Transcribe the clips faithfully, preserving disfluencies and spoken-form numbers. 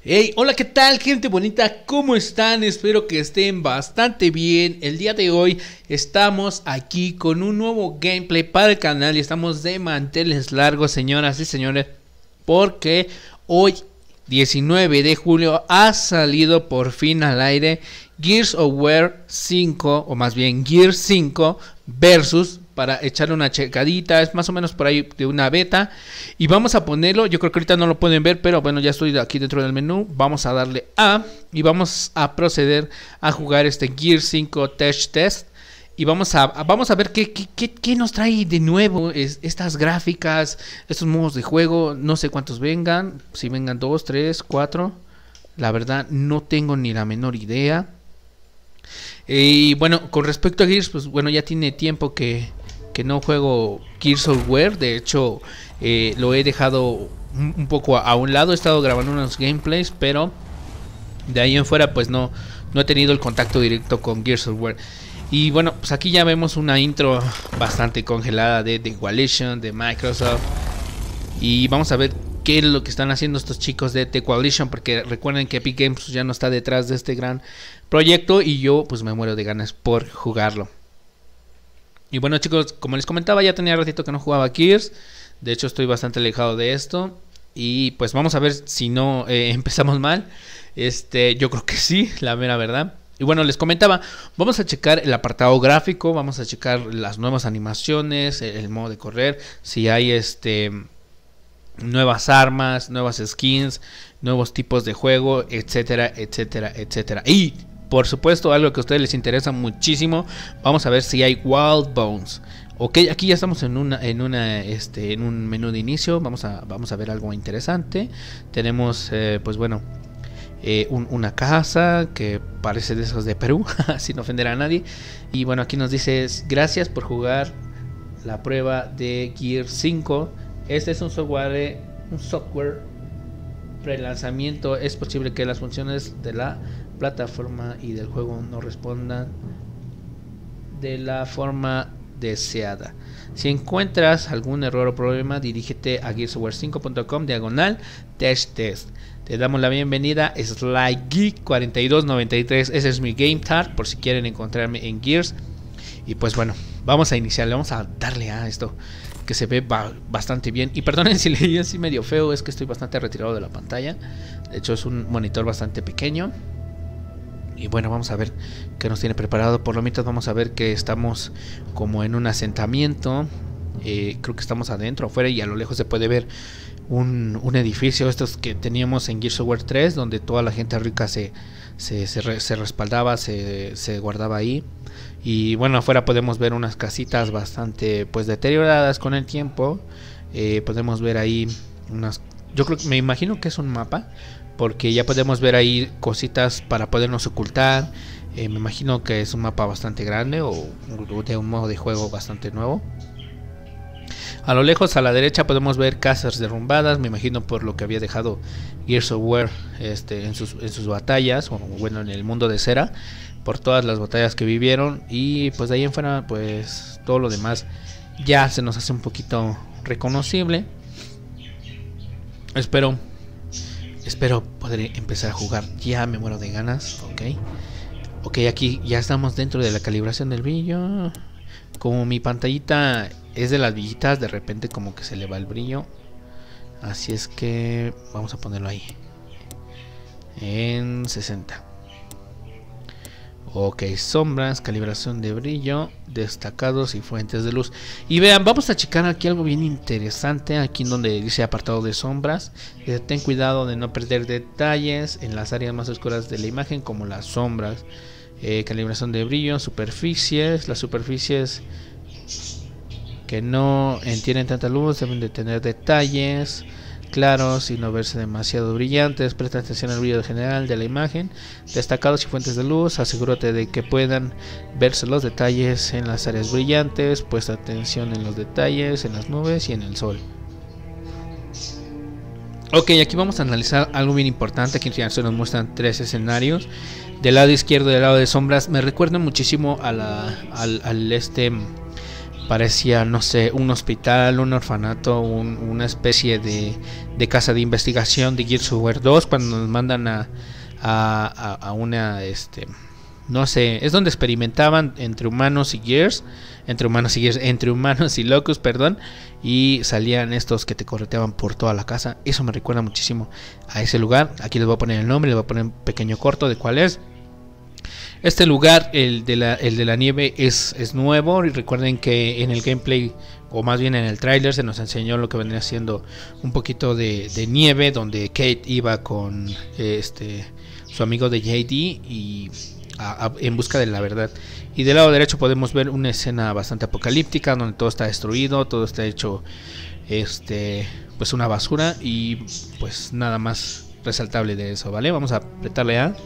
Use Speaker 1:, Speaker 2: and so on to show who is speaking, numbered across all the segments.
Speaker 1: Hey, hola, ¿qué tal, gente bonita? ¿Cómo están? Espero que estén bastante bien. El día de hoy estamos aquí con un nuevo gameplay para el canal y estamos de manteles largos, señoras y señores, porque hoy, diecinueve de julio, ha salido por fin al aire Gears of War cinco, o más bien Gears cinco versus, para echarle una checadita, es más o menos por ahí de una beta. Y vamos a ponerlo, yo creo que ahorita no lo pueden ver, pero bueno, ya estoy aquí dentro del menú. Vamos a darle A y vamos a proceder a jugar este Gears cinco Tech Test. Y vamos a, vamos a ver qué, qué, qué, qué nos trae de nuevo es, estas gráficas, estos modos de juego. No sé cuántos vengan, si vengan dos, tres, cuatro. La verdad no tengo ni la menor idea. Y bueno, con respecto a Gears, pues bueno, ya tiene tiempo que... que no juego Gears of War. De hecho, eh, lo he dejado un, un poco a, a un lado. He estado grabando unos gameplays, pero de ahí en fuera pues no, no he tenido el contacto directo con Gears of War. Y bueno, pues aquí ya vemos una intro bastante congelada de The Coalition, de Microsoft. Y vamos a ver qué es lo que están haciendo estos chicos de The Coalition, porque recuerden que Epic Games ya no está detrás de este gran proyecto y yo pues me muero de ganas por jugarlo. Y bueno, chicos, como les comentaba, ya tenía ratito que no jugaba Gears. De hecho estoy bastante alejado de esto. Y pues vamos a ver si no eh, empezamos mal. Este, yo creo que sí, la mera verdad. Y bueno, les comentaba, vamos a checar el apartado gráfico. Vamos a checar las nuevas animaciones, el, el modo de correr, si hay este nuevas armas, nuevas skins, nuevos tipos de juego, etcétera, etcétera, etcétera. Y por supuesto, algo que a ustedes les interesa muchísimo, vamos a ver si hay Wild Bones. Ok, aquí ya estamos en una, en una, este, en un menú de inicio. Vamos a, vamos a ver algo interesante. Tenemos, eh, pues bueno, eh, un, una casa que parece de esos de Perú, sin ofender a nadie. Y bueno, aquí nos dice gracias por jugar la prueba de Gears cinco. Este es un software, un software pre-lanzamiento. Es posible que las funciones de la plataforma y del juego no respondan de la forma deseada. Si encuentras algún error o problema, dirígete a gears of war cinco punto com diagonal test test. Te damos la bienvenida, Sly Geek cuarenta y dos noventa y tres. Ese es mi game tag por si quieren encontrarme en Gears. Y pues bueno, vamos a iniciar, vamos a darle a esto que se ve ba bastante bien. Y perdonen si leí así medio feo, es que estoy bastante retirado de la pantalla. De hecho es un monitor bastante pequeño. Y bueno, vamos a ver qué nos tiene preparado. Por lo mientras vamos a ver que estamos como en un asentamiento. eh, Creo que estamos adentro, afuera, y a lo lejos se puede ver un, un edificio. Estos que teníamos en Gears of War tres, donde toda la gente rica se, se, se, re, se respaldaba, se, se guardaba ahí. Y bueno, afuera podemos ver unas casitas bastante pues deterioradas con el tiempo. eh, Podemos ver ahí unas... Yo creo que me imagino que es un mapa, porque ya podemos ver ahí cositas para podernos ocultar. eh, Me imagino que es un mapa bastante grande o de un modo de juego bastante nuevo. A lo lejos a la derecha podemos ver casas derrumbadas. Me imagino por lo que había dejado Gears of War este, en, sus, en sus batallas, o bueno, en el mundo de cera, por todas las batallas que vivieron. Y pues de ahí en fuera pues todo lo demás ya se nos hace un poquito reconocible. Espero Espero poder empezar a jugar. Ya me muero de ganas. Ok. Ok, aquí ya estamos dentro de la calibración del brillo. Como mi pantallita es de las viejitas, de repente como que se le va el brillo. Así es que vamos a ponerlo ahí en sesenta. Ok, sombras, calibración de brillo, destacados y fuentes de luz. Y vean, vamos a checar aquí algo bien interesante. Aquí en donde dice apartado de sombras. eh, Ten cuidado de no perder detalles en las áreas más oscuras de la imagen, como las sombras. eh, Calibración de brillo, superficies. Las superficies que no tienen tanta luz deben de tener detalles claros y no verse demasiado brillantes. Presta atención al brillo general de la imagen. Destacados y fuentes de luz. Asegúrate de que puedan verse los detalles en las áreas brillantes. Presta atención en los detalles en las nubes y en el sol. Ok, aquí vamos a analizar algo bien importante. Aquí se nos muestran tres escenarios. Del lado izquierdo y del lado de sombras me recuerdan muchísimo a la, al, al este parecía, no sé, un hospital, un orfanato, un, una especie de, de casa de investigación de Gears of War dos, cuando nos mandan a, a, a, a una, este, no sé, es donde experimentaban entre humanos y Gears, entre humanos y Gears, entre humanos y Locust, perdón, y salían estos que te correteaban por toda la casa. Eso me recuerda muchísimo a ese lugar. Aquí les voy a poner el nombre, les voy a poner un pequeño corto de cuál es. Este lugar, el de la, el de la nieve, es, es nuevo. Y recuerden que en el gameplay, o más bien en el tráiler, se nos enseñó lo que vendría siendo un poquito de, de nieve, donde Kate iba con este su amigo de J D y a, a, en busca de la verdad. Y del lado derecho podemos ver una escena bastante apocalíptica, donde todo está destruido, todo está hecho este pues una basura, y pues nada más resaltable de eso, ¿vale? Vamos a apretarle A.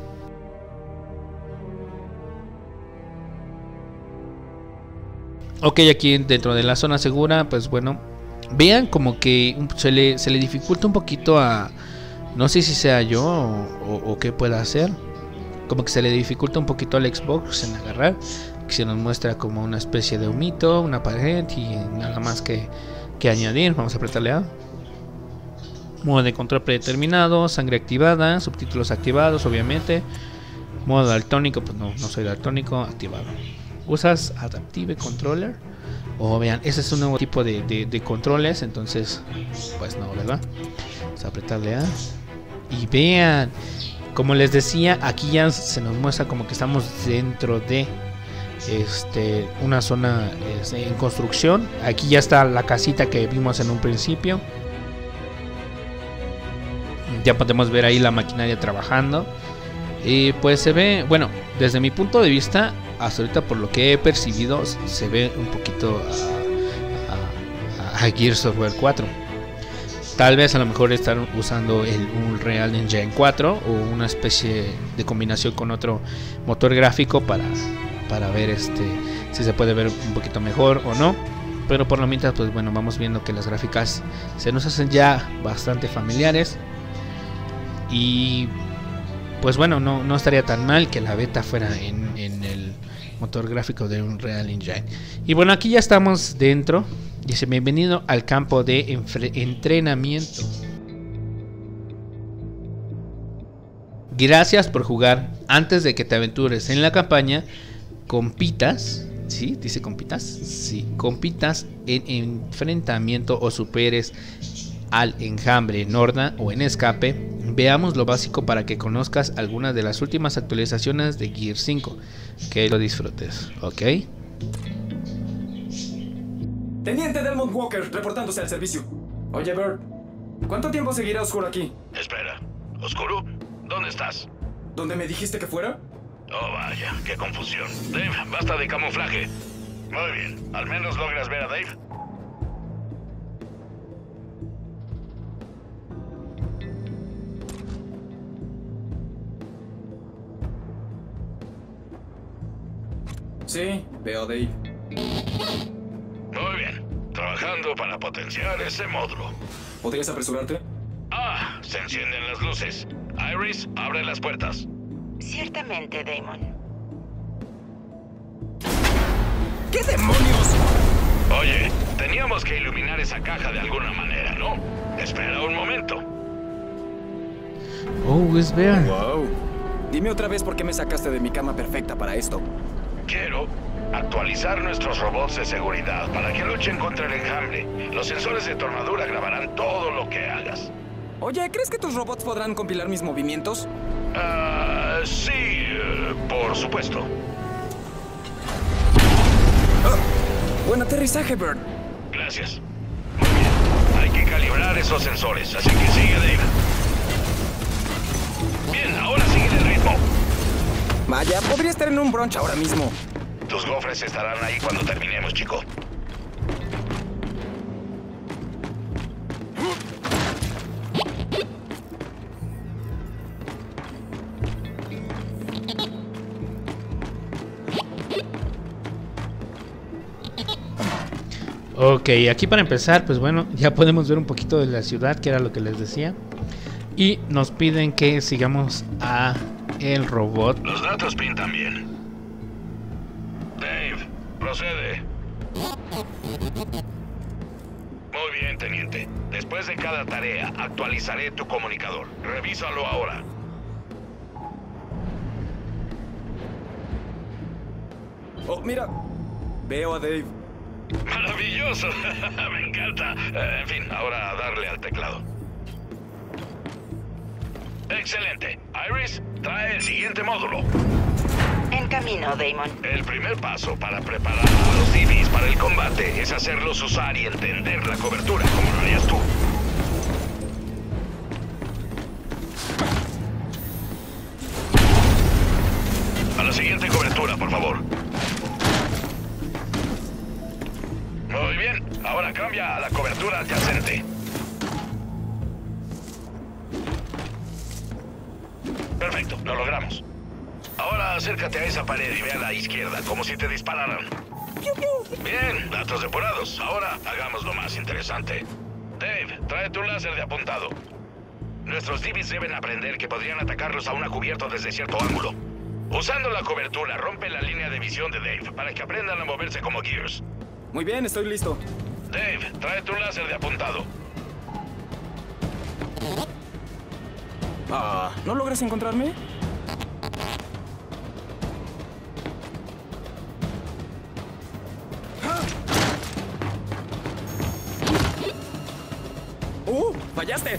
Speaker 1: Ok, aquí dentro de la zona segura, pues bueno, vean como que se le, se le dificulta un poquito a... No sé si sea yo o, o, o qué pueda hacer. Como que se le dificulta un poquito al Xbox en agarrar. Que se nos muestra como una especie de humito, una pared y nada más que, que añadir. Vamos a apretarle A. Modo de control predeterminado, sangre activada, subtítulos activados obviamente. Modo daltónico, pues no, no soy daltónico, activado. ¿Usas Adaptive Controller? O vean, ese es un nuevo tipo de, de, de controles. Entonces, pues no, ¿verdad? Vamos a apretarle A. Y vean, como les decía, aquí ya se nos muestra como que estamos dentro de este una zona este, en construcción. Aquí ya está la casita que vimos en un principio. Ya podemos ver ahí la maquinaria trabajando. Y pues se ve, bueno, desde mi punto de vista, hasta ahorita por lo que he percibido, se ve un poquito a, a, a Gears of War cuatro. Tal vez a lo mejor están usando el Unreal Engine cuatro o una especie de combinación con otro motor gráfico para, para ver este si se puede ver un poquito mejor o no. Pero por lo mientras, pues bueno, vamos viendo que las gráficas se nos hacen ya bastante familiares. Y pues bueno, no, no estaría tan mal que la beta fuera en, en el motor gráfico de Unreal Engine. Y bueno, aquí ya estamos dentro. Dice, bienvenido al campo de entrenamiento. Gracias por jugar. Antes de que te aventures en la campaña, compitas, ¿sí? Dice compitas, sí, compitas en enfrentamiento o superes al enjambre en horda o en escape. Veamos lo básico para que conozcas algunas de las últimas actualizaciones de Gears cinco. Que lo disfrutes, ¿ok?
Speaker 2: Teniente Delmont Walker, reportándose al servicio. Oye, Bert, ¿cuánto tiempo seguirá Oscuro aquí?
Speaker 3: Espera, ¿Oscuro? ¿Dónde estás?
Speaker 2: ¿Dónde me dijiste que fuera?
Speaker 3: Oh, vaya, qué confusión. Dave, basta de camuflaje. Muy bien, ¿al menos logras ver a Dave?
Speaker 2: Sí, veo a Dave.
Speaker 3: Muy bien, trabajando para potenciar ese módulo.
Speaker 2: ¿Podrías apresurarte?
Speaker 3: Ah, se encienden las luces. Iris, abre las puertas.
Speaker 4: Ciertamente, Damon.
Speaker 2: ¿Qué demonios?
Speaker 3: Oye, teníamos que iluminar esa caja de alguna manera, ¿no? Espera un momento.
Speaker 1: Oh, es ver.
Speaker 2: Wow. Dime otra vez por qué me sacaste de mi cama perfecta para esto.
Speaker 3: Quiero actualizar nuestros robots de seguridad para que luchen contra el enjambre. Los sensores de tu armadura grabarán todo lo que hagas.
Speaker 2: Oye, ¿crees que tus robots podrán compilar mis movimientos?
Speaker 3: Ah, uh, sí, uh, por supuesto.
Speaker 2: Oh, buen aterrizaje, Bert.
Speaker 3: Gracias. Muy bien, hay que calibrar esos sensores, así que sigue, Dave. Bien, ahora sigue el ritmo.
Speaker 2: Vaya, podría estar en un brunch ahora mismo.
Speaker 3: Tus gofres estarán ahí cuando terminemos, chico.
Speaker 1: Ok, aquí para empezar, pues bueno, ya podemos ver un poquito de la ciudad, que era lo que les decía. Y nos piden que sigamos a el robot.
Speaker 3: Los datos pintan bien. Dave, procede. Muy bien, teniente. Después de cada tarea, actualizaré tu comunicador. Revísalo ahora.
Speaker 2: Oh, mira. Veo a Dave.
Speaker 3: ¡Maravilloso! Me encanta. Eh, en fin, ahora a darle al teclado. Excelente. Iris, trae el siguiente módulo.
Speaker 4: En camino, Damon.
Speaker 3: El primer paso para preparar a los D Bs para el combate es hacerlos usar y entender la cobertura, como lo harías tú. A la siguiente cobertura, por favor. Muy bien, ahora cambia a la cobertura adyacente. Perfecto, lo logramos. Ahora acércate a esa pared y ve a la izquierda, como si te dispararan. Bien, datos depurados. Ahora hagamos lo más interesante. Dave, trae tu láser de apuntado. Nuestros D Bs deben aprender que podrían atacarlos aún a cubierto desde cierto ángulo. Usando la cobertura, rompe la línea de visión de Dave para que aprendan a moverse como Gears.
Speaker 2: Muy bien, estoy listo.
Speaker 3: Dave, trae tu láser de apuntado.
Speaker 2: Ah, ¿no logras encontrarme? ¡Uh! ¡Fallaste!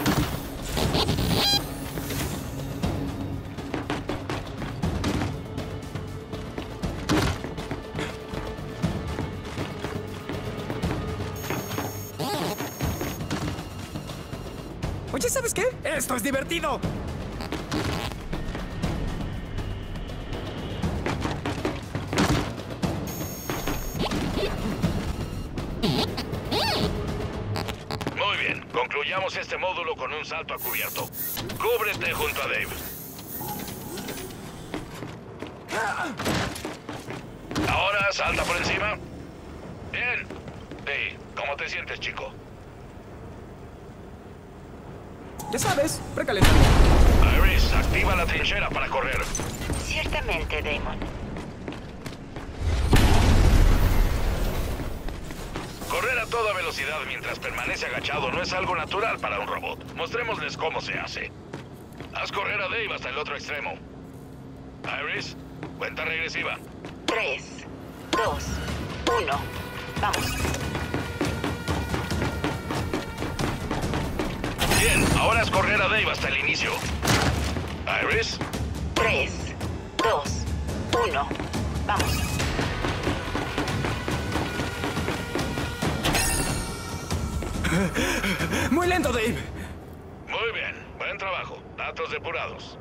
Speaker 2: Oye, ¿sabes qué? ¡Esto es divertido!
Speaker 3: Muy bien, concluyamos este módulo con un salto a cubierto. Cúbrete junto a Dave. Ahora salta por encima. Bien. Sí, ¿cómo te sientes, chico?
Speaker 2: Ya sabes, precalentando.
Speaker 3: Iris, activa la trinchera para correr.
Speaker 4: Ciertamente, Damon.
Speaker 3: Correr a toda velocidad mientras permanece agachado no es algo natural para un robot. Mostrémosles cómo se hace. Haz correr a Dave hasta el otro extremo. Iris, cuenta regresiva.
Speaker 4: Tres, dos, uno. Vamos.
Speaker 3: Bien, ahora es correr a Dave hasta el inicio. Iris.
Speaker 4: Tres, dos, uno. Vamos.
Speaker 2: Muy lento, Dave.
Speaker 3: Muy bien, buen trabajo. Datos depurados.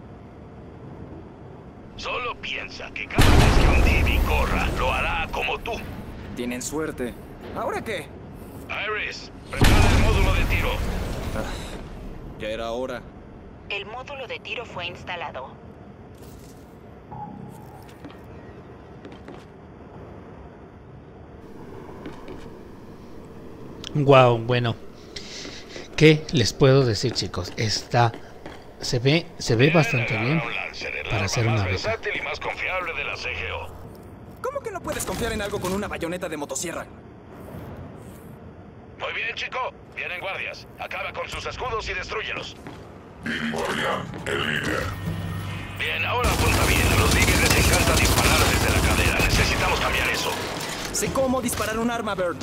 Speaker 3: Solo piensa que cada vez que un D B corra, lo hará como tú.
Speaker 2: Tienen suerte. ¿Ahora qué?
Speaker 3: Iris, prepara el módulo de tiro.
Speaker 2: Ya era hora.
Speaker 4: El módulo de tiro fue instalado.
Speaker 1: Wow, bueno. ¿Qué les puedo decir, chicos? Está se ve se ve bastante bien para hacer una beta.
Speaker 3: Versátil y más confiable de la C G O.
Speaker 2: ¿Cómo que no puedes confiar en algo con una bayoneta de motosierra?
Speaker 3: Muy bien, chico. Vienen guardias. Acaba con sus escudos y destrúyelos.
Speaker 5: Guardián, el líder.
Speaker 3: Bien, ahora apunta bien. A los D Bs les encanta disparar desde la cadera. Necesitamos cambiar eso.
Speaker 2: Sé cómo disparar un arma, Bird.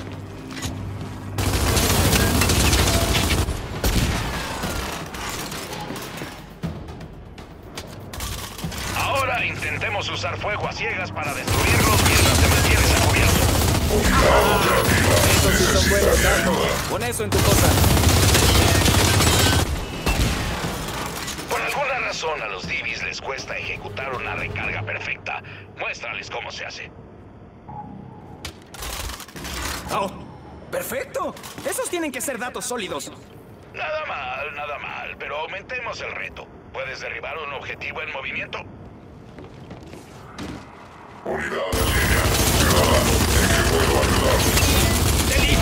Speaker 3: Ahora intentemos usar fuego a ciegas para destruirlos mientras te mantienes a cubierto.
Speaker 2: Estos sí son buenos datos. Pon eso en tu cosa.
Speaker 3: Por alguna razón a los D Bs les cuesta ejecutar una recarga perfecta. Muéstrales cómo se hace.
Speaker 2: ¡Oh! ¡Perfecto! Esos tienen que ser datos sólidos.
Speaker 3: Nada mal, nada mal, pero aumentemos el reto. ¿Puedes derribar un objetivo en movimiento?
Speaker 5: Unidad en línea. Ciudadano, ¿en qué puedo ayudar?
Speaker 2: ¡Deli!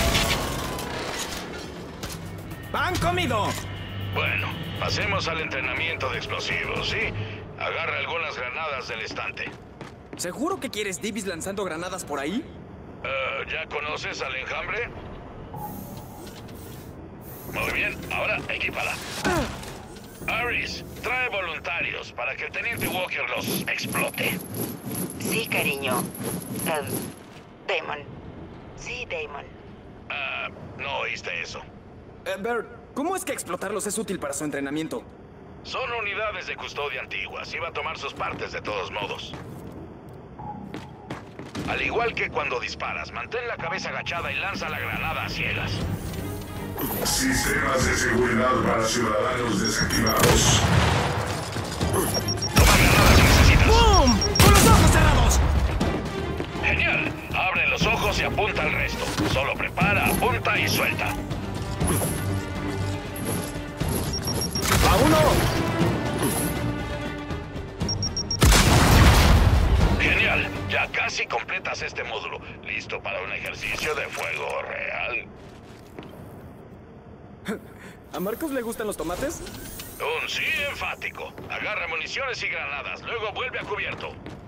Speaker 2: ¡Pan comido!
Speaker 3: Bueno, pasemos al entrenamiento de explosivos, ¿sí? Agarra algunas granadas del estante.
Speaker 2: ¿Seguro que quieres D Bs lanzando granadas por ahí?
Speaker 3: Uh, ¿Ya conoces al enjambre? Muy bien, ahora equípala. Iris, trae voluntarios para que el teniente Walker los explote.
Speaker 4: Sí, cariño. Uh, Damon. Sí, Damon.
Speaker 3: Ah, no oíste eso.
Speaker 2: Eh, Bert, ¿cómo es que explotarlos es útil para su entrenamiento?
Speaker 3: Son unidades de custodia antiguas. Iba a tomar sus partes de todos modos. Al igual que cuando disparas, mantén la cabeza agachada y lanza la granada a ciegas.
Speaker 5: Sistemas de seguridad para ciudadanos desactivados.
Speaker 3: Toma granadas si necesitas.
Speaker 2: ¡Bum! ¡Con los ojos cerrados!
Speaker 3: Genial. Abre los ojos y apunta al resto. Solo prepara, apunta y suelta.
Speaker 2: ¡A uno!
Speaker 3: Genial. Ya casi completas este módulo. Listo para un ejercicio de fuego real.
Speaker 2: ¿A Marcos le gustan los tomates?
Speaker 3: Un sí enfático. Agarra municiones y granadas. Luego vuelve a cubierto.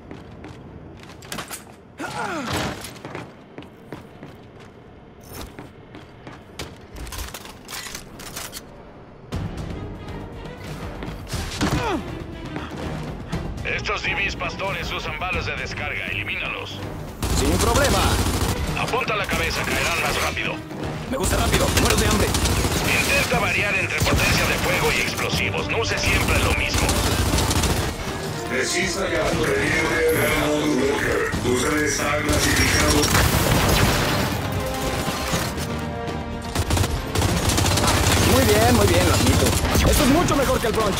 Speaker 3: Estos D Bs pastores usan balas de descarga. Elimínalos.
Speaker 2: Sin problema.
Speaker 3: Apunta la cabeza. Caerán más rápido.
Speaker 2: Me gusta rápido. Muero de hambre.
Speaker 3: Intenta variar entre potencia de fuego y explosivos. No use siempre lo mismo.
Speaker 5: Resista ya. Teniente Delmon Walker. Usted está clasificado.
Speaker 2: Muy bien, muy bien, lo admito. Esto es mucho mejor que el brunch.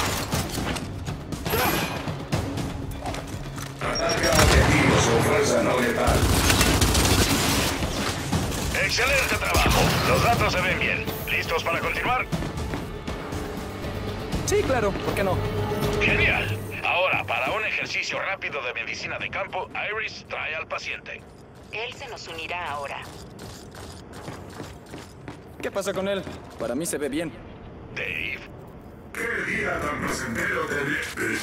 Speaker 5: Ataque a objetivos con fuerza no letal.
Speaker 3: Excelente trabajo. Los datos se ven bien. ¿Listos para continuar?
Speaker 2: Sí, claro, ¿por qué no?
Speaker 3: Genial. Ahora, para un ejercicio rápido de medicina de campo, Iris trae al paciente.
Speaker 4: Él se nos unirá ahora.
Speaker 2: ¿Qué pasa con él? Para mí se ve bien.
Speaker 3: Dave.
Speaker 5: ¿Qué día tan placentero tendré?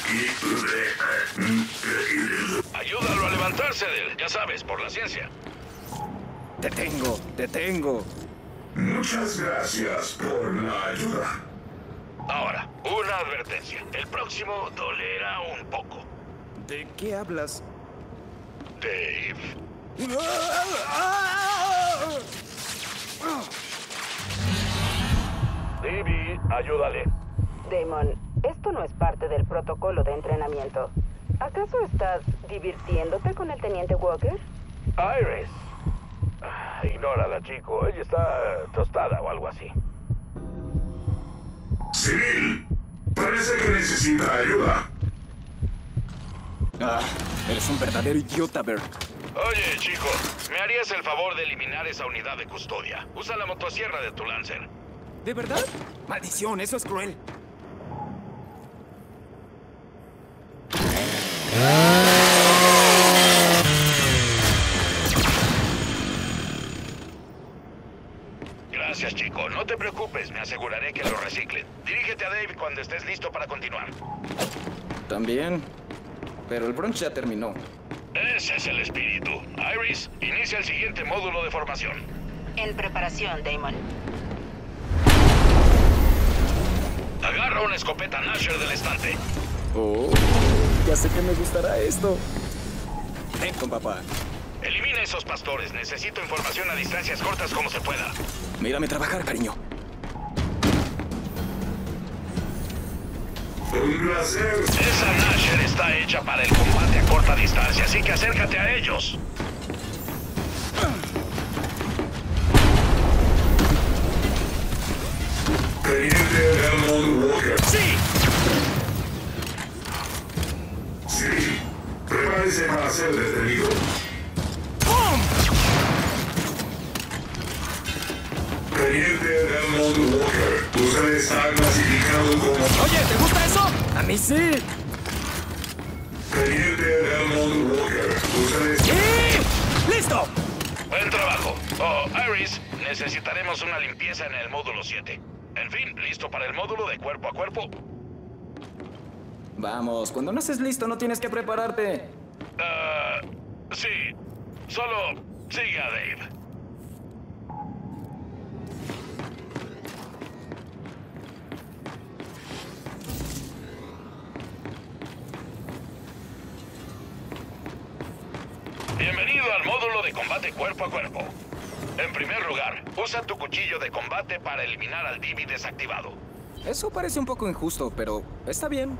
Speaker 3: Ayúdalo a levantarse de él. Ya sabes, por la ciencia.
Speaker 2: Te tengo, te tengo.
Speaker 5: Muchas gracias por la ayuda.
Speaker 3: Ahora, una advertencia. El próximo dolerá un poco.
Speaker 2: ¿De qué hablas?
Speaker 3: Dave. Davey, ayúdale.
Speaker 4: Damon, esto no es parte del protocolo de entrenamiento. ¿Acaso estás divirtiéndote con el teniente Walker?
Speaker 3: Iris. Ah, ignórala, chico. Ella está tostada o algo así.
Speaker 5: Civil, parece que necesita ayuda.
Speaker 2: Ah, eres un verdadero idiota, Bert.
Speaker 3: Oye, chico, ¿me harías el favor de eliminar esa unidad de custodia? Usa la motosierra de tu Lancer.
Speaker 2: ¿De verdad? Maldición, eso es cruel.
Speaker 3: Gracias, chico. No te preocupes, me aseguraré que lo reciclen. Dirígete a Dave cuando estés listo para continuar.
Speaker 2: También. Pero el brunch ya terminó.
Speaker 3: Ese es el espíritu. Iris, inicia el siguiente módulo de formación.
Speaker 4: En preparación, Damon.
Speaker 3: Agarra una escopeta Nasher del estante.
Speaker 2: Oh, ya sé que me gustará esto. Ven con papá.
Speaker 3: Elimina esos pastores. Necesito información a distancias cortas como se pueda.
Speaker 2: Mírame trabajar, cariño.
Speaker 5: Un placer.
Speaker 3: Esa Nasher está hecha para el combate a corta distancia, así que acércate a ellos.
Speaker 5: Teniente Delmon Walker.
Speaker 2: ¡Sí!
Speaker 5: Sí. Prepárese para ser detenido.
Speaker 2: ¡Bum!
Speaker 5: Teniente Delmon Walker. Usted está clasificado como...
Speaker 2: Oye, ¿te gusta eso? A mí sí.
Speaker 5: Teniente Delmon Walker. Usted está...
Speaker 2: ¡Sí! ¡Listo!
Speaker 3: Buen trabajo. Oh, Iris, necesitaremos una limpieza en el módulo siete. En fin, ¿listo para el módulo de cuerpo a cuerpo?
Speaker 2: Vamos, cuando no estés listo no tienes que prepararte.
Speaker 3: Ah, sí. Solo Siga, Dave. Bienvenido al módulo de combate cuerpo a cuerpo. En primer lugar, usa tu cuchillo de combate para eliminar al D B desactivado.
Speaker 2: Eso parece un poco injusto, pero está bien.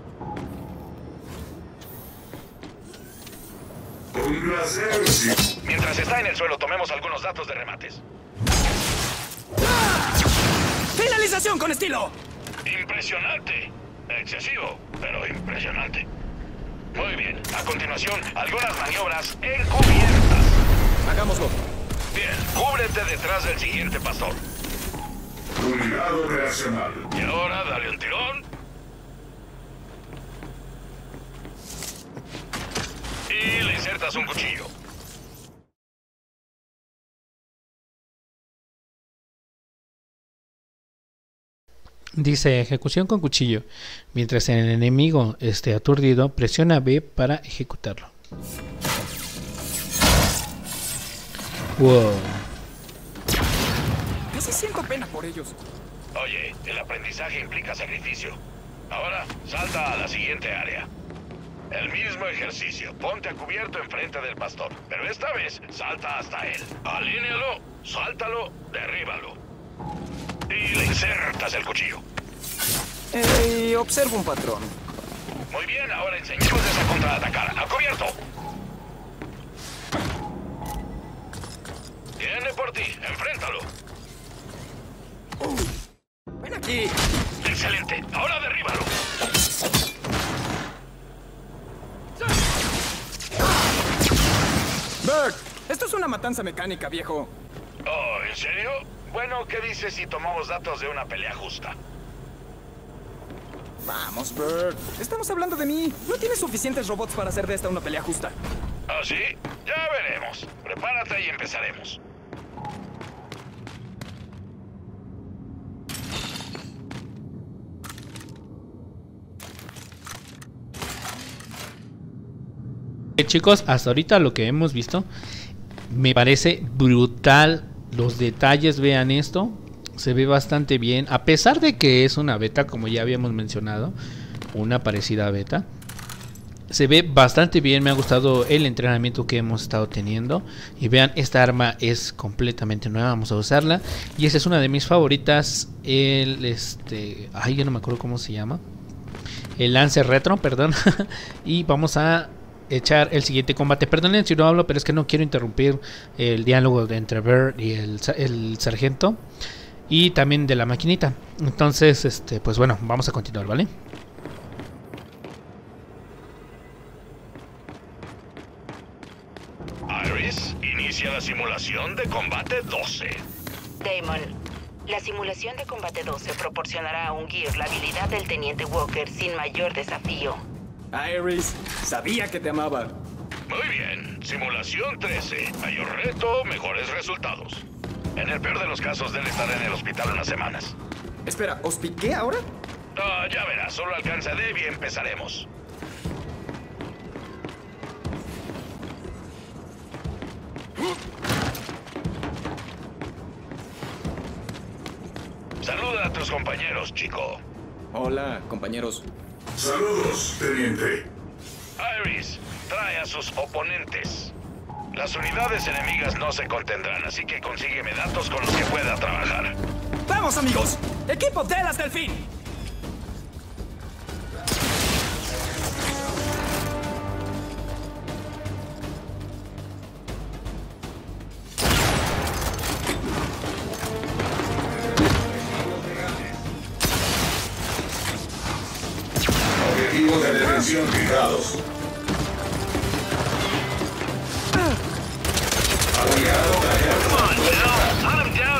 Speaker 5: Un placer, sí.
Speaker 3: Mientras está en el suelo, tomemos algunos datos de remates.
Speaker 2: ¡Finalización con estilo!
Speaker 3: Impresionante. Excesivo, pero impresionante. Muy bien. A continuación, algunas maniobras encubiertas.
Speaker 2: Hagámoslo.
Speaker 3: Bien, cúbrete detrás del siguiente pastor.
Speaker 5: Unidad operacional.
Speaker 3: Y ahora, dale un tirón. Y le insertas un cuchillo.
Speaker 1: Dice ejecución con cuchillo. Mientras el enemigo esté aturdido, presiona B para ejecutarlo. Wow.
Speaker 2: Casi siento pena por ellos.
Speaker 3: Oye, el aprendizaje implica sacrificio. Ahora, salta a la siguiente área. El mismo ejercicio. Ponte a cubierto enfrente del pastor. Pero esta vez, salta hasta él. Alínealo, sáltalo, derríbalo. Y le insertas el cuchillo.
Speaker 2: Eh, observo un patrón.
Speaker 3: Muy bien, ahora enseñémosles a contraatacar. ¡A cubierto! Viene por ti, enfréntalo.
Speaker 2: ¡Ven aquí!
Speaker 3: Excelente, ahora derríbalo.
Speaker 2: ¡Bert! Esto es una matanza mecánica, viejo.
Speaker 3: Oh, ¿en serio? Bueno, ¿qué dices si tomamos datos de una pelea justa?
Speaker 2: Vamos, Bert. Estamos hablando de mí. No tienes suficientes robots para hacer de esta una pelea justa.
Speaker 3: ¿Ah, sí? Ya veremos. Prepárate y empezaremos.
Speaker 1: Eh, chicos, hasta ahorita lo que hemos visto me parece brutal. Los detalles, vean esto. Se ve bastante bien. A pesar de que es una beta, como ya habíamos mencionado, una parecida beta, se ve bastante bien. Me ha gustado el entrenamiento que hemos estado teniendo. Y vean, esta arma es completamente nueva. Vamos a usarla. Y esa es una de mis favoritas. El este. Ay, yo no me acuerdo cómo se llama. El Lancer Retro, perdón. Y vamos a echar el siguiente combate. Perdonen si no hablo, pero es que no quiero interrumpir el diálogo de entre Bert y el, el sargento. Y también de la maquinita. Entonces, este, pues bueno, vamos a continuar, ¿vale?
Speaker 3: Iris, inicia la simulación de combate doce.
Speaker 4: Damon, la simulación de combate doce proporcionará a un Gear la habilidad del Teniente Walker sin mayor desafío.
Speaker 2: Iris, sabía que te amaba.
Speaker 3: Muy bien, simulación trece. Mayor reto, mejores resultados. En el peor de los casos, debe estar en el hospital unas semanas.
Speaker 2: Espera, ¿os piqué ahora?
Speaker 3: Ah, ya verás, solo alcanza Dave y empezaremos. Saluda a tus compañeros, chico.
Speaker 2: Hola, compañeros.
Speaker 5: Saludos, teniente.
Speaker 3: Iris, trae a sus oponentes. Las unidades enemigas no se contendrán, así que consígueme datos con los que pueda trabajar.
Speaker 2: ¡Vamos, amigos! ¡Equipo Del hasta el fin!
Speaker 5: Objetivos de defensión fijados. Aliado dañado.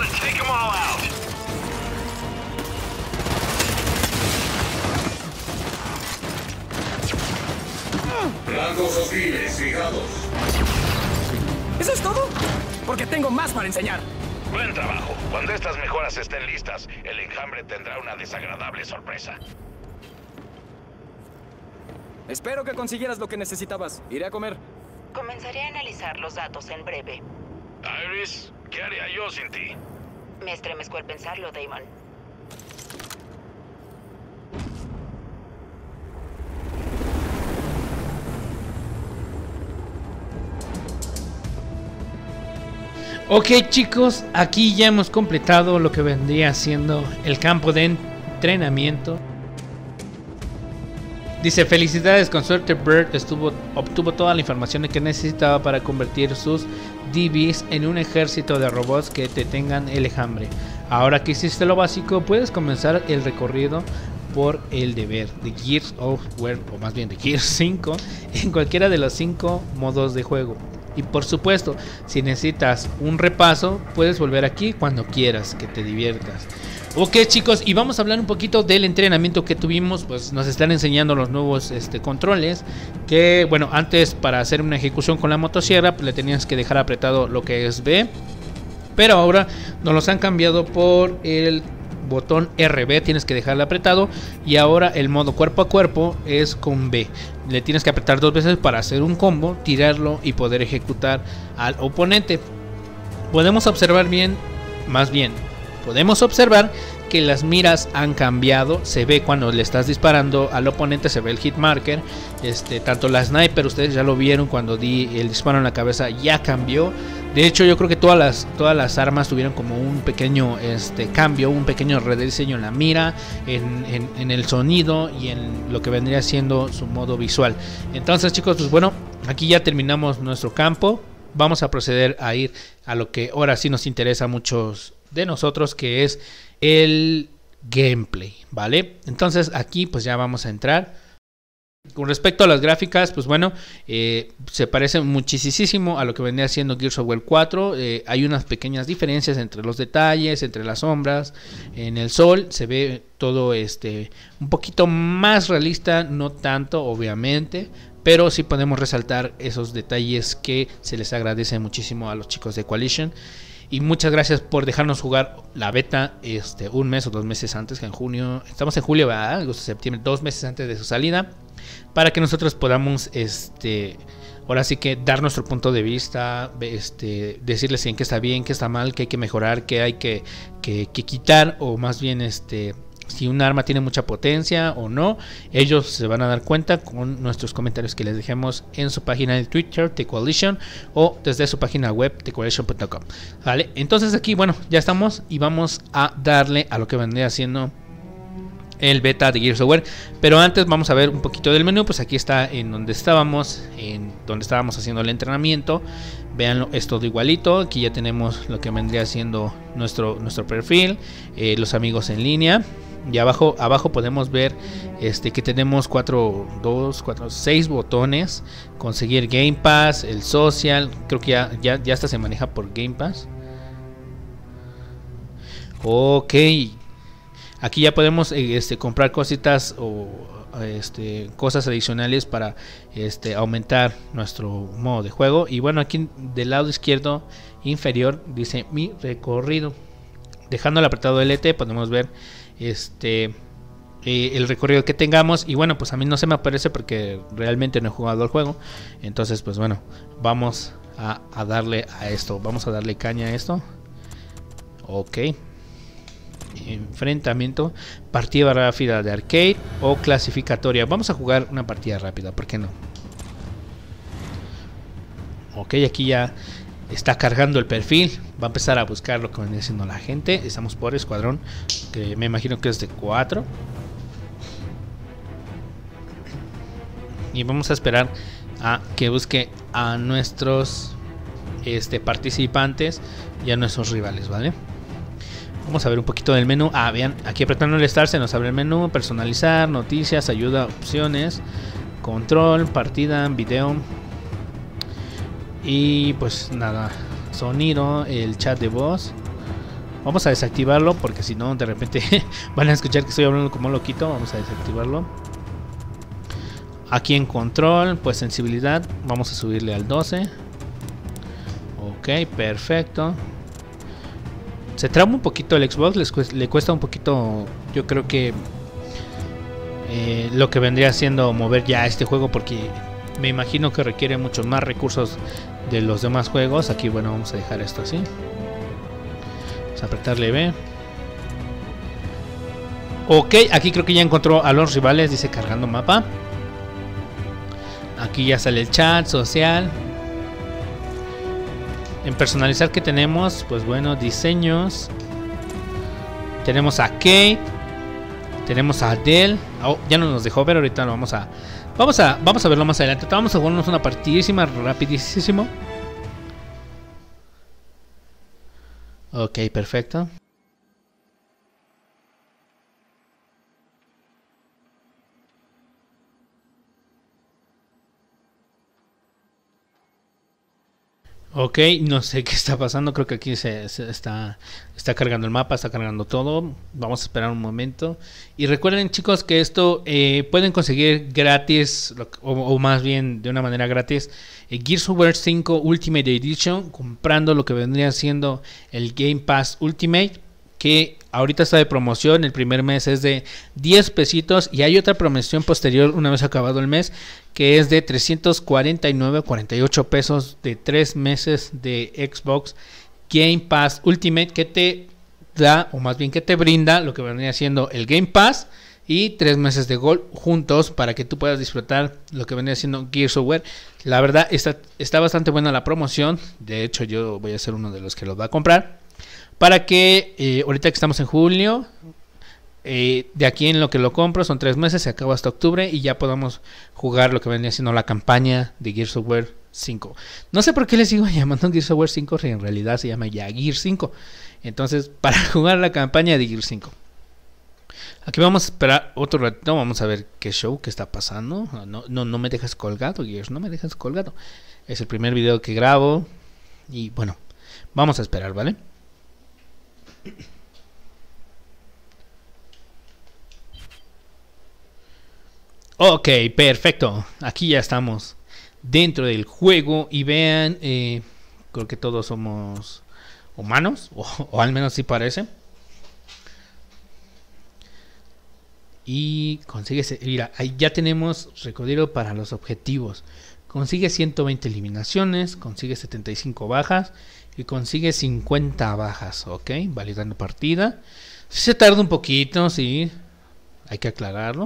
Speaker 5: Blancos hostiles fijados.
Speaker 2: ¿Eso es todo? Porque tengo más para enseñar.
Speaker 3: Buen trabajo. Cuando estas mejoras estén listas, el enjambre tendrá una desagradable sorpresa.
Speaker 2: Espero que consiguieras lo que necesitabas. Iré a comer.
Speaker 4: Comenzaré a analizar los datos en breve.
Speaker 3: Iris, ¿qué haría yo sin ti?
Speaker 4: Me estremezco al pensarlo, Damon.
Speaker 1: Ok, chicos, aquí ya hemos completado lo que vendría siendo el campo de entrenamiento. Dice: felicidades, con suerte Bird estuvo, obtuvo toda la información que necesitaba para convertir sus D Bs en un ejército de robots que detengan el enjambre. Ahora que hiciste lo básico, puedes comenzar el recorrido por el deber de Gears of War, o más bien de Gears cinco, en cualquiera de los cinco modos de juego. Y por supuesto, si necesitas un repaso, puedes volver aquí cuando quieras, que te diviertas. Ok, chicos, y vamos a hablar un poquito del entrenamiento que tuvimos. Pues nos están enseñando los nuevos este, controles. Que bueno, antes para hacer una ejecución con la motosierra pues, le tenías que dejar apretado lo que es B. Pero ahora nos los han cambiado por el botón R B, tienes que dejarlo apretado. Y ahora el modo cuerpo a cuerpo es con B. Le tienes que apretar dos veces para hacer un combo, tirarlo y poder ejecutar al oponente. Podemos observar bien, más bien podemos observar que las miras han cambiado. Se ve cuando le estás disparando al oponente, se ve el hit marker. Este, tanto la sniper, ustedes ya lo vieron cuando di el disparo en la cabeza, ya cambió. De hecho, yo creo que todas las, todas las armas tuvieron como un pequeño este, cambio, un pequeño rediseño en la mira, en, en, en el sonido y en lo que vendría siendo su modo visual. Entonces, chicos, pues bueno, aquí ya terminamos nuestro campo. Vamos a proceder a ir a lo que ahora sí nos interesa a muchos de nosotros, que es el gameplay, ¿vale? Entonces aquí pues ya vamos a entrar. Con respecto a las gráficas, pues bueno, eh, se parece muchísimo a lo que vendría siendo Gears of War cuatro. eh, Hay unas pequeñas diferencias entre los detalles, entre las sombras. En el sol se ve todo este un poquito más realista, no tanto obviamente, pero sí podemos resaltar esos detalles que se les agradece muchísimo a los chicos de Coalition. Y muchas gracias por dejarnos jugar la beta este, un mes o dos meses antes, que en junio, estamos en julio, ¿verdad? Agosto, septiembre, dos meses antes de su salida, para que nosotros podamos, este, ahora sí que dar nuestro punto de vista, este, decirles en qué está bien, qué está mal, qué hay que mejorar, qué hay que, que, que quitar, o más bien, este, si un arma tiene mucha potencia o no. Ellos se van a dar cuenta con nuestros comentarios que les dejemos en su página de Twitter, The Coalition, o desde su página web, the coalition punto com. Vale, entonces aquí, bueno, ya estamos y vamos a darle a lo que vendría haciendo el beta de Gears of War. Pero antes vamos a ver un poquito del menú. Pues aquí está en donde estábamos, en donde estábamos haciendo el entrenamiento. Veanlo, es todo igualito. Aquí ya tenemos lo que vendría siendo nuestro, nuestro perfil, eh, los amigos en línea. Y abajo, abajo podemos ver este, que tenemos cuatro, dos, cuatro, seis botones. Conseguir Game Pass, el social. Creo que ya, ya, ya hasta se maneja por Game Pass. Ok. Aquí ya podemos este, comprar cositas o este, cosas adicionales para este, aumentar nuestro modo de juego. Y bueno, aquí del lado izquierdo inferior dice mi recorrido. Dejando el apretado L T podemos ver este eh, el recorrido que tengamos. Y bueno, pues a mí no se me aparece porque realmente no he jugado al juego. Entonces pues bueno, vamos a, a darle a esto. Vamos a darle caña a esto. Ok. Enfrentamiento, partida rápida de arcade o clasificatoria. Vamos a jugar una partida rápida, ¿por qué no? Ok, aquí ya está cargando el perfil. Va a empezar a buscar lo que viene haciendo la gente. Estamos por escuadrón, que me imagino que es de cuatro. Y vamos a esperar a que busque a nuestros este, participantes y a nuestros rivales, ¿vale? Vamos a ver un poquito del menú. Ah, vean, aquí apretando el Start se nos abre el menú. Personalizar, noticias, ayuda, opciones, control, partida, video. Y pues nada, sonido, el chat de voz. Vamos a desactivarlo porque si no de repente van a escuchar que estoy hablando como loquito. Vamos a desactivarlo. Aquí en control, pues sensibilidad, vamos a subirle al doce. Ok, perfecto. Se traba un poquito el Xbox, les cuesta, le cuesta un poquito, yo creo que eh, lo que vendría siendo mover ya este juego, porque me imagino que requiere muchos más recursos de los demás juegos. Aquí, bueno, vamos a dejar esto así. Vamos a apretarle B. Ok, aquí creo que ya encontró a los rivales. Dice cargando mapa. Aquí ya sale el chat social. En personalizar, que tenemos, pues bueno, diseños. Tenemos a Kate. Tenemos a Adele. Oh, ya no nos dejó ver, ahorita lo vamos a Vamos a, vamos a verlo más adelante. Vamos a jugarnos una partidísima, rapidísimo. Ok, perfecto. Ok, no sé qué está pasando. Creo que aquí se, se está, está cargando el mapa, está cargando todo. Vamos a esperar un momento. Y recuerden, chicos, que esto eh, pueden conseguir gratis, o, o más bien de una manera gratis, eh, Gears of War cinco Ultimate Edition, comprando lo que vendría siendo el Game Pass Ultimate, que ahorita está de promoción. El primer mes es de diez pesitos y hay otra promoción posterior una vez acabado el mes, que es de trescientos cuarenta y nueve, cuarenta y ocho pesos de tres meses de Xbox Game Pass Ultimate, que te da, o más bien que te brinda lo que vendría siendo el Game Pass y tres meses de Gold juntos para que tú puedas disfrutar lo que vendría siendo Gears of War. La verdad está, está bastante buena la promoción. De hecho, yo voy a ser uno de los que los va a comprar, para que eh, ahorita que estamos en julio, eh, de aquí en lo que lo compro son tres meses, se acaba hasta octubre y ya podamos jugar lo que venía siendo la campaña de Gears of War cinco. No sé por qué le sigo llamando Gears of War cinco, en realidad se llama ya Gears cinco. Entonces, para jugar la campaña de Gears cinco. Aquí vamos a esperar otro ratito, vamos a ver qué show, qué está pasando. No, no, no me dejas colgado, Gears, no me dejas colgado. Es el primer video que grabo y bueno, vamos a esperar, ¿vale? Ok, perfecto. Aquí ya estamos dentro del juego y vean, eh, creo que todos somos humanos, o, o al menos sí parece. Y consigue, mira, ahí ya tenemos recorrido para los objetivos. Consigue ciento veinte eliminaciones, consigue setenta y cinco bajas y consigue cincuenta bajas. Ok, validando partida. Se tarda un poquito, sí, hay que aclararlo.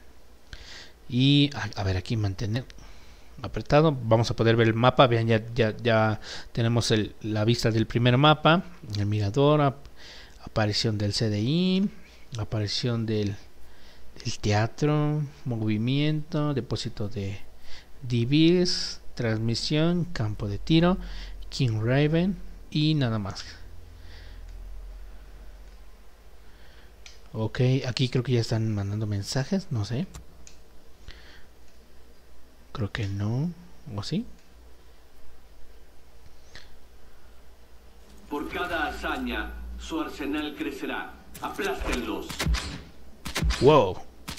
Speaker 1: Y a, a ver, aquí mantener apretado. Vamos a poder ver el mapa. Vean, ya, ya, ya tenemos el, la vista del primer mapa. El mirador, ap, aparición del C D I, aparición del, del teatro, movimiento, depósito de D Bs, transmisión, campo de tiro, King Raven y nada más. Ok, aquí creo que ya están mandando mensajes, no sé. Creo que no, ¿o sí?
Speaker 6: Por cada hazaña, su arsenal crecerá. Aplástenlos.
Speaker 1: Wow.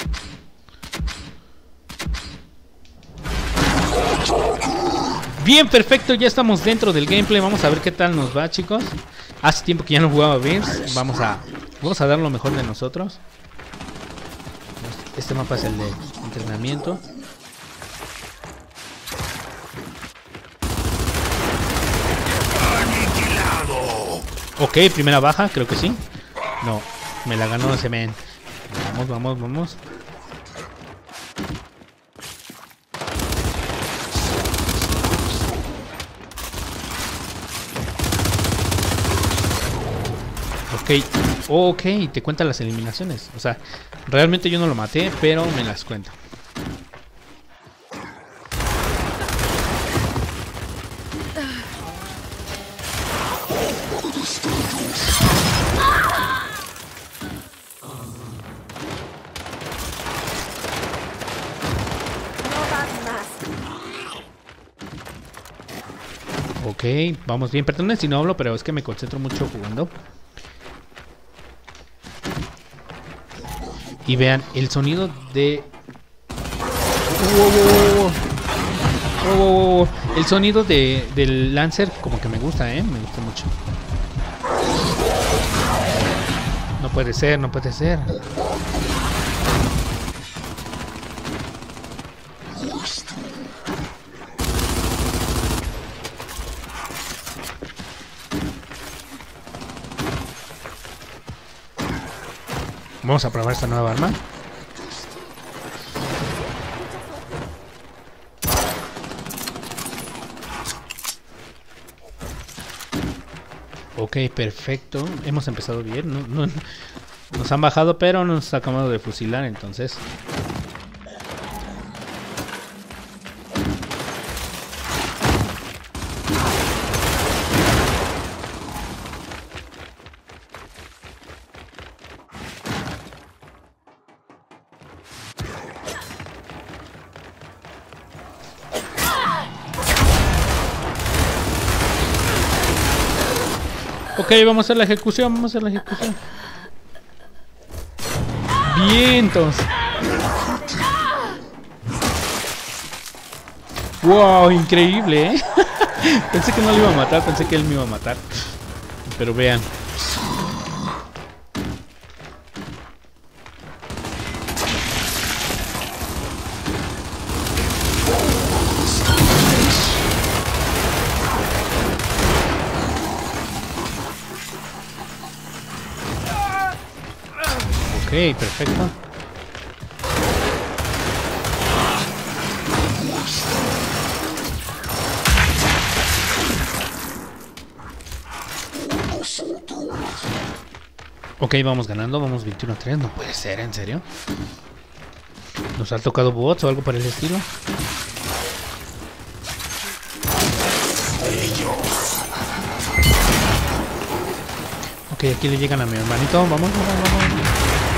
Speaker 1: Bien, perfecto, ya estamos dentro del gameplay. Vamos a ver qué tal nos va, chicos. Hace tiempo que ya no jugaba Gears. Vamos a, vamos a dar lo mejor de nosotros. Este mapa es el de entrenamiento. Ok, primera baja, creo que sí. No, me la ganó ese men. Vamos, vamos, vamos. Ok, ok, te cuenta las eliminaciones. O sea, realmente yo no lo maté, pero me las cuenta. Ok, vamos bien. Perdón si no hablo, pero es que me concentro mucho jugando. Y vean el sonido de... Oh, oh, oh, oh. El sonido de, del Lancer como que me gusta, ¿eh? Me gusta mucho. No puede ser, no puede ser. Vamos a probar esta nueva arma. Ok, perfecto. Hemos empezado bien. No, no, nos han bajado, pero nos acabamos de fusilar, entonces. Ok, vamos a hacer la ejecución, vamos a hacer la ejecución. Vientos. Wow, increíble, ¿eh? Pensé que no lo iba a matar, pensé que él me iba a matar. Pero vean. Ok, perfecto. Ok, vamos ganando, vamos veintiuno a tres. No puede ser, ¿en serio? ¿Nos ha tocado bots o algo por el estilo? Ok, aquí le llegan a mi hermanito. Vamos, vamos, vamos.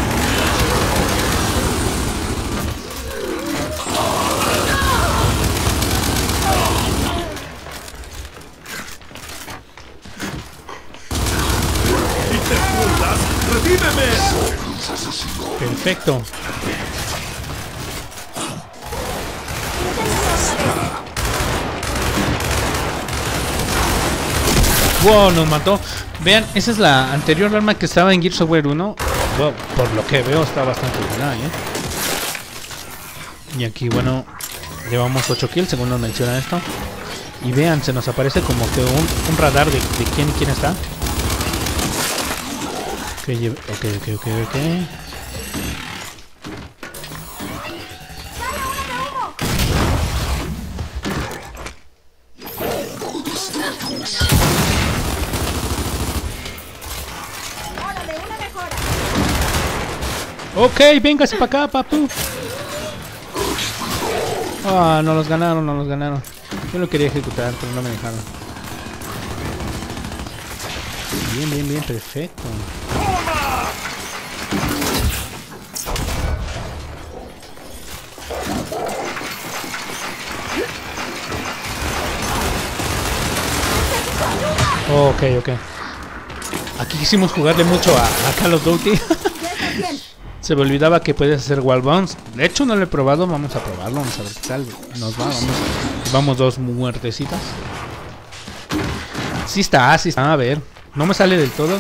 Speaker 1: Perfecto. Wow, nos mató. Vean, esa es la anterior arma que estaba en Gears of War uno. Wow, por lo que veo está bastante buena, ¿eh? Y aquí, bueno, llevamos ocho kills, según nos menciona esto. Y vean, se nos aparece como que un, un radar de, de quién y quién está. Ok, ok, ok, ok, ok. Ok, véngase para acá, papu. Ah, no los ganaron, no los ganaron. Yo lo quería ejecutar, pero no me dejaron. Bien, bien, bien, perfecto. Ok, ok. Aquí quisimos jugarle mucho a, a Call of Duty. Se me olvidaba que puedes hacer wall bounce. De hecho no lo he probado, vamos a probarlo, vamos a ver qué tal nos va. Vamos, vamos dos muertecitas. Sí está, sí está. A ver, no me sale del todo.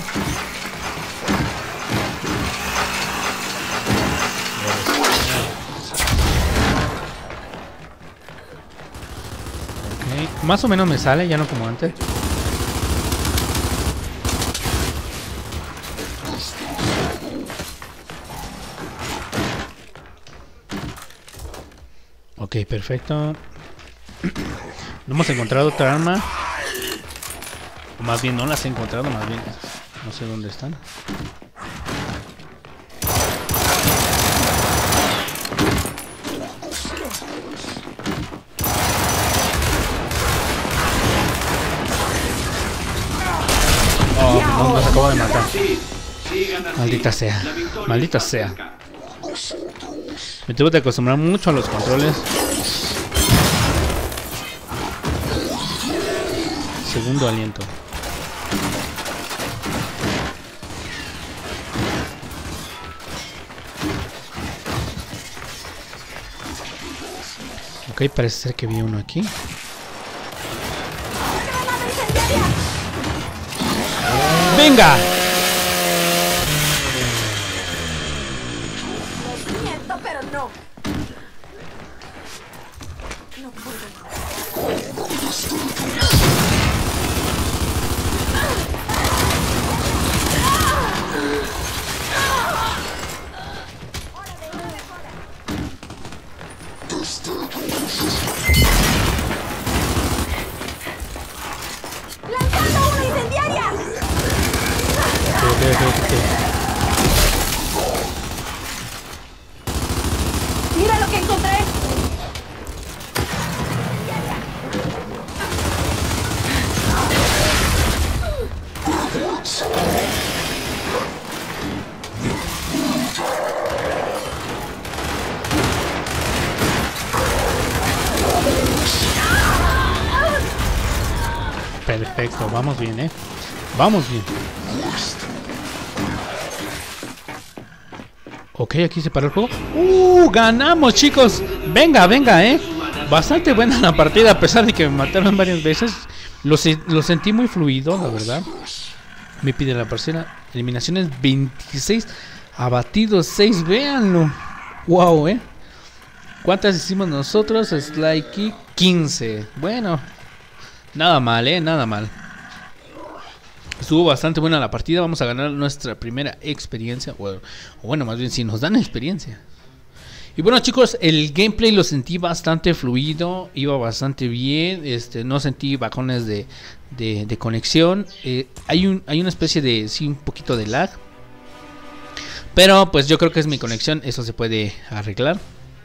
Speaker 1: Okay. Más o menos me sale, ya no como antes. Ok, perfecto. No hemos encontrado otra arma. O más bien no las he encontrado, más bien no sé dónde están. Oh, no, nos acabo de matar. Maldita sea. Maldita sea. Me tuve que acostumbrar mucho a los controles. Segundo aliento. Ok, parece ser que vi uno aquí. ¡Venga!
Speaker 7: Pero no. No puedo. ¡Mira lo que encontré!
Speaker 1: Perfecto, vamos bien, eh. Vamos bien. Ok, aquí se paró el juego. ¡Uh! ¡Ganamos, chicos! Venga, venga, eh. Bastante buena la partida, a pesar de que me mataron varias veces. Lo, se lo sentí muy fluido, la verdad. Me pide la parcela. Eliminaciones veintiséis. Abatidos seis, véanlo. Wow, eh. ¿Cuántas hicimos nosotros? Sly quince. Bueno, nada mal, eh. Nada mal. Estuvo bastante buena la partida. Vamos a ganar nuestra primera experiencia. O bueno, más bien si nos dan experiencia. Y bueno, chicos, el gameplay lo sentí bastante fluido. Iba bastante bien. Este, no sentí bajones de, de, de conexión. eh, hay, un, hay una especie de, sí, un poquito de lag. Pero pues yo creo que es mi conexión. Eso se puede arreglar.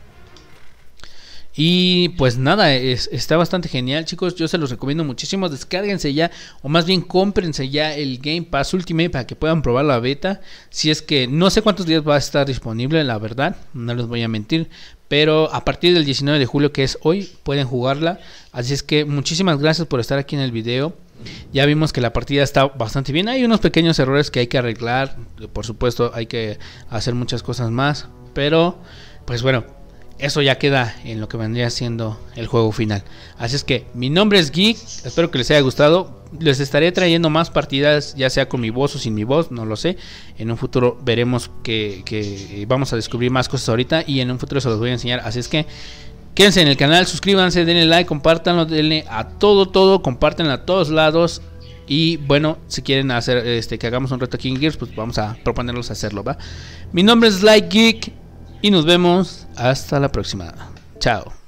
Speaker 1: Y pues nada, es, está bastante genial, chicos. Yo se los recomiendo muchísimo. Descárguense ya, o más bien cómprense ya el Game Pass Ultimate para que puedan probar la beta. Si es que no sé cuántos días va a estar disponible, la verdad, no les voy a mentir. Pero a partir del diecinueve de julio, que es hoy, pueden jugarla. Así es que muchísimas gracias por estar aquí en el video. Ya vimos que la partida está bastante bien. Hay unos pequeños errores que hay que arreglar. Por supuesto, hay que hacer muchas cosas más. Pero, pues bueno, eso ya queda en lo que vendría siendo el juego final. Así es que mi nombre es Geek. Espero que les haya gustado. Les estaré trayendo más partidas, ya sea con mi voz o sin mi voz, no lo sé. En un futuro veremos que, que vamos a descubrir más cosas ahorita. Y en un futuro se los voy a enseñar. Así es que quédense en el canal, suscríbanse, denle like, compártanlo, denle a todo, todo, compártanlo a todos lados. Y bueno, si quieren hacer este que hagamos un reto aquí en Gears, pues vamos a proponerlos a hacerlo, ¿va? Mi nombre es Sly Geek. Y nos vemos hasta la próxima. Chao.